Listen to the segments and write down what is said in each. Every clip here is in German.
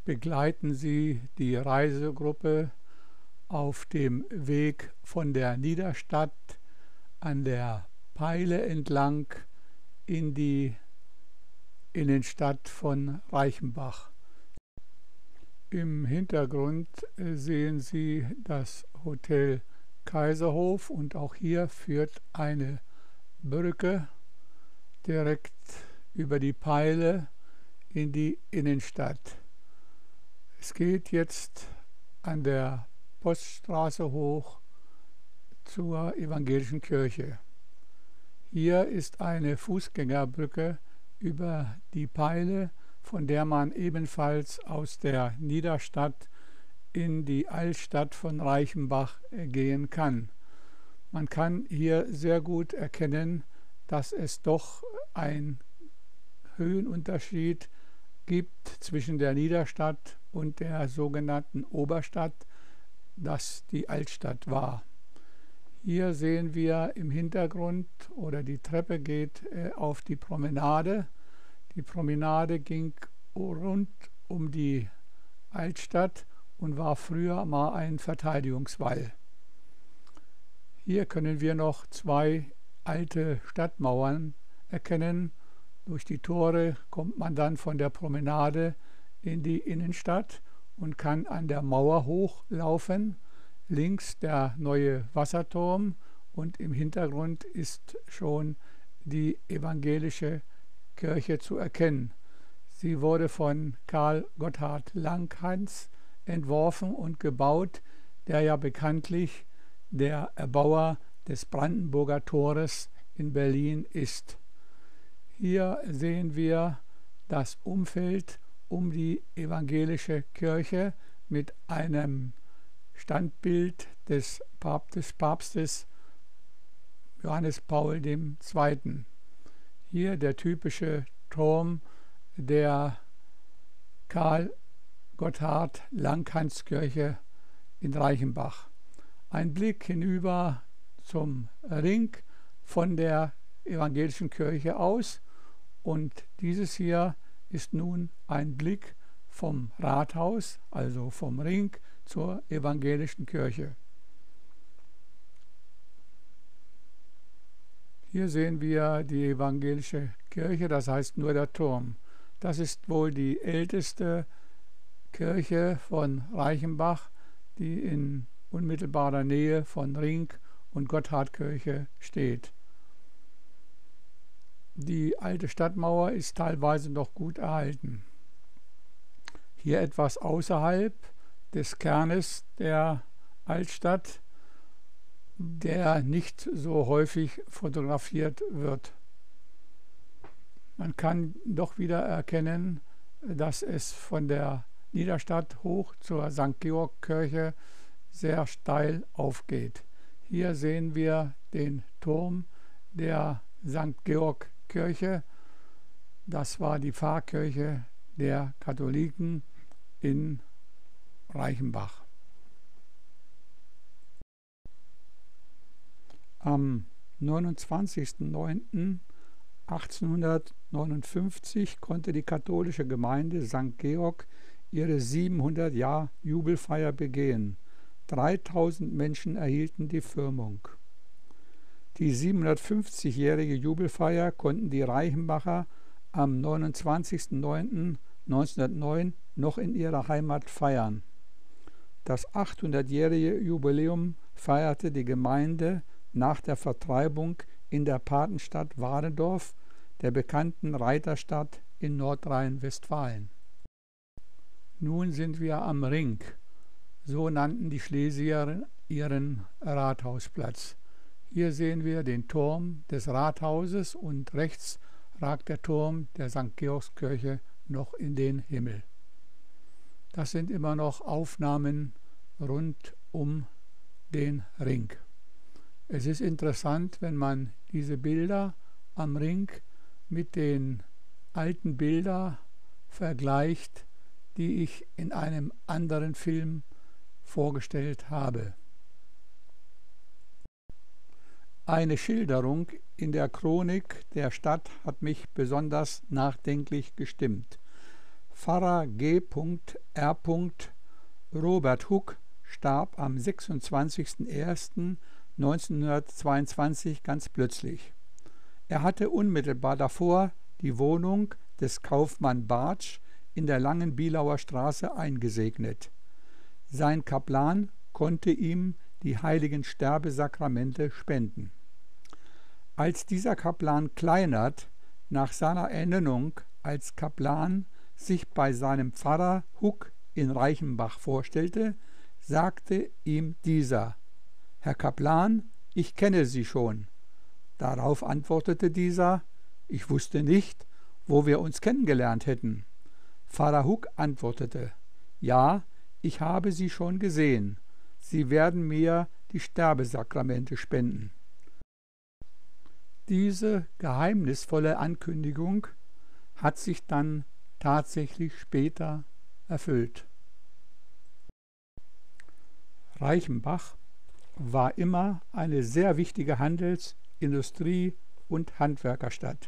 begleiten Sie die Reisegruppe auf dem Weg von der Niederstadt an der Peile entlang in die Innenstadt von Reichenbach. Im Hintergrund sehen Sie das Hotel Kaiserhof und auch hier führt eine Brücke direkt über die Peile in die Innenstadt. Es geht jetzt an der Poststraße hoch zur evangelischen Kirche. Hier ist eine Fußgängerbrücke über die Peile, von der man ebenfalls aus der Niederstadt in die Altstadt von Reichenbach gehen kann. Man kann hier sehr gut erkennen, dass es doch einen Höhenunterschied gibt zwischen der Niederstadt und der sogenannten Oberstadt, das die Altstadt war. Hier sehen wir im Hintergrund, oder die Treppe geht auf die Promenade. Die Promenade ging rund um die Altstadt und war früher mal ein Verteidigungswall. Hier können wir noch zwei alte Stadtmauern erkennen. Durch die Tore kommt man dann von der Promenade in die Innenstadt und kann an der Mauer hochlaufen. Links der neue Wasserturm und im Hintergrund ist schon die evangelische Kirche zu erkennen. Sie wurde von Karl Gotthard Langhans entworfen und gebaut, der ja bekanntlich der Erbauer des Brandenburger Tores in Berlin ist. Hier sehen wir das Umfeld um die evangelische Kirche mit einem Standbild des Papstes Johannes Paul II. Hier der typische Turm der Karl Gotthard Langhans Kirche in Reichenbach. Ein Blick hinüber zum Ring von der evangelischen Kirche aus, und dieses hier ist nun ein Blick vom Rathaus, also vom Ring, zur evangelischen Kirche. Hier sehen wir die evangelische Kirche, das heißt nur der Turm. Das ist wohl die älteste Kirche von Reichenbach, die in unmittelbarer Nähe von Ring und Gotthardkirche steht. Die alte Stadtmauer ist teilweise noch gut erhalten. Hier etwas außerhalb des Kernes der Altstadt, der nicht so häufig fotografiert wird. Man kann doch wieder erkennen, dass es von der Niederstadt hoch zur St. Georg-Kirche sehr steil aufgeht. Hier sehen wir den Turm der St. Georg-Kirche. Das war die Pfarrkirche der Katholiken in Reichenbach. Am 29.09.1859 konnte die katholische Gemeinde St. Georg ihre 700-Jahr-Jubelfeier begehen. 3000 Menschen erhielten die Firmung. Die 750-jährige Jubelfeier konnten die Reichenbacher am 29.09.1909 noch in ihrer Heimat feiern. Das 800-jährige Jubiläum feierte die Gemeinde nach der Vertreibung in der Patenstadt Warendorf, der bekannten Reiterstadt in Nordrhein-Westfalen. Nun sind wir am Ring, so nannten die Schlesier ihren Rathausplatz. Hier sehen wir den Turm des Rathauses und rechts ragt der Turm der St. Georgskirche noch in den Himmel. Das sind immer noch Aufnahmen rund um den Ring. Es ist interessant, wenn man diese Bilder am Ring mit den alten Bildern vergleicht, die ich in einem anderen Film vorgestellt habe. Eine Schilderung in der Chronik der Stadt hat mich besonders nachdenklich gestimmt. Pfarrer G.R. Robert Hug starb am 26.01.1922 ganz plötzlich. Er hatte unmittelbar davor die Wohnung des Kaufmann Bartsch in der Langen Bielauer Straße eingesegnet. Sein Kaplan konnte ihm die heiligen Sterbesakramente spenden. Als dieser Kaplan Kleinert nach seiner Ernennung als Kaplan sich bei seinem Pfarrer Hug in Reichenbach vorstellte, sagte ihm dieser: »Herr Kaplan, ich kenne Sie schon.« Darauf antwortete dieser: »Ich wusste nicht, wo wir uns kennengelernt hätten.« Pfarrer Hug antwortete: »Ja, ich habe Sie schon gesehen. Sie werden mir die Sterbesakramente spenden.« Diese geheimnisvolle Ankündigung hat sich dann tatsächlich später erfüllt. Reichenbach war immer eine sehr wichtige Handels-, Industrie- und Handwerkerstadt.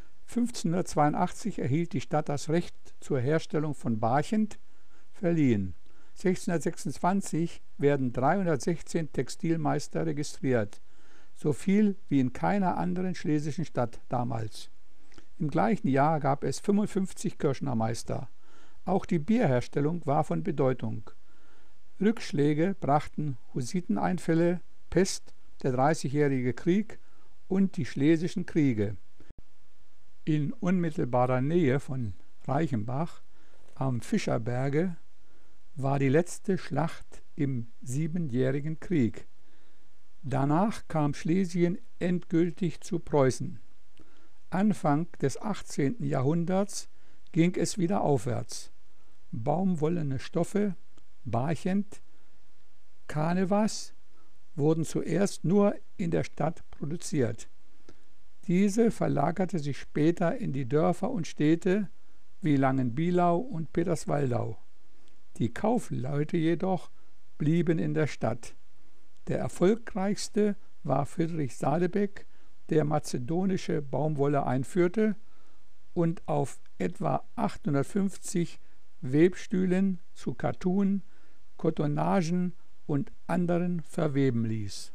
1582 erhielt die Stadt das Recht zur Herstellung von Barchent verliehen. 1626 werden 316 Textilmeister registriert, so viel wie in keiner anderen schlesischen Stadt damals. Im gleichen Jahr gab es 55 Kirschnermeister. Auch die Bierherstellung war von Bedeutung. Rückschläge brachten Hussiteneinfälle, Pest, der Dreißigjährige Krieg und die Schlesischen Kriege. In unmittelbarer Nähe von Reichenbach am Fischerberge war die letzte Schlacht im Siebenjährigen Krieg. Danach kam Schlesien endgültig zu Preußen. Anfang des 18. Jahrhunderts ging es wieder aufwärts. Baumwollene Stoffe, Barchent, Kanevas wurden zuerst nur in der Stadt produziert. Diese verlagerte sich später in die Dörfer und Städte wie Langenbielau und Peterswaldau. Die Kaufleute jedoch blieben in der Stadt. Der erfolgreichste war Friedrich Sadebeck, der mazedonische Baumwolle einführte und auf etwa 850 Webstühlen zu Kattun, Kottonagen und anderen verweben ließ.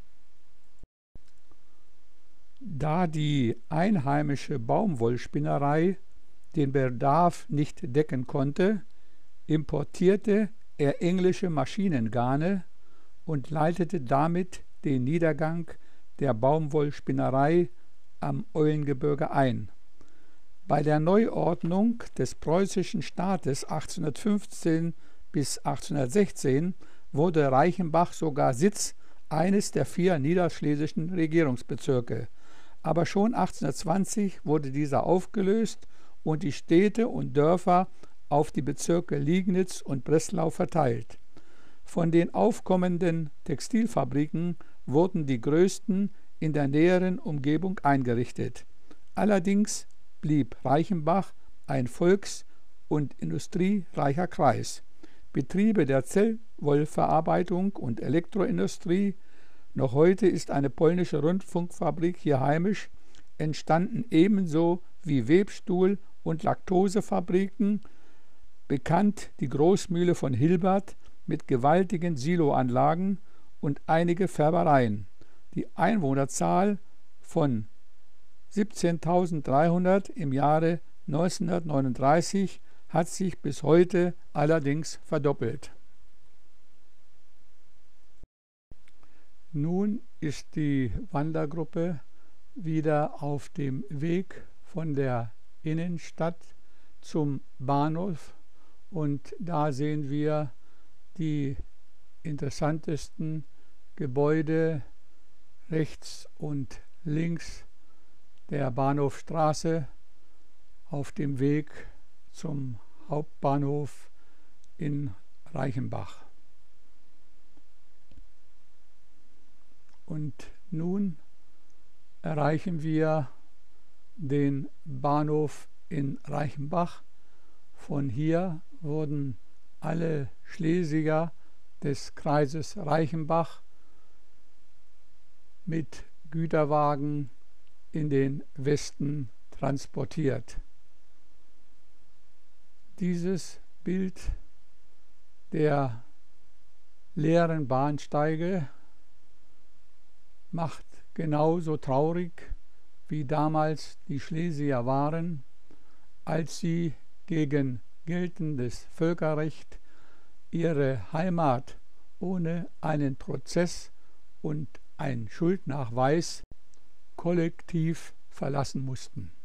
Da die einheimische Baumwollspinnerei den Bedarf nicht decken konnte, importierte er englische Maschinengarne und leitete damit den Niedergang der Baumwollspinnerei am Eulengebirge ein. Bei der Neuordnung des preußischen Staates 1815 bis 1816 wurde Reichenbach sogar Sitz eines der 4 niederschlesischen Regierungsbezirke. Aber schon 1820 wurde dieser aufgelöst und die Städte und Dörfer auf die Bezirke Liegnitz und Breslau verteilt. Von den aufkommenden Textilfabriken wurden die größten in der näheren Umgebung eingerichtet. Allerdings blieb Reichenbach ein volks- und industriereicher Kreis. Betriebe der Zellwollverarbeitung und Elektroindustrie, noch heute ist eine polnische Rundfunkfabrik hier heimisch, entstanden ebenso wie Webstuhl- und Laktosefabriken, bekannt die Großmühle von Hilbert mit gewaltigen Siloanlagen und einige Färbereien. Die Einwohnerzahl von 17.300 im Jahre 1939 hat sich bis heute allerdings verdoppelt. Nun ist die Wandergruppe wieder auf dem Weg von der Innenstadt zum Bahnhof und da sehen wir die interessantesten Gebäude rechts und links der Bahnhofstraße auf dem Weg zum Hauptbahnhof in Reichenbach. Und nun erreichen wir den Bahnhof in Reichenbach. Von hier wurden alle Schlesier des Kreises Reichenbach mit Güterwagen in den Westen transportiert. Dieses Bild der leeren Bahnsteige macht genauso traurig, wie damals die Schlesier waren, als sie gegen geltendes Völkerrecht ihre Heimat ohne einen Prozess und einen Schuldnachweis kollektiv verlassen mussten.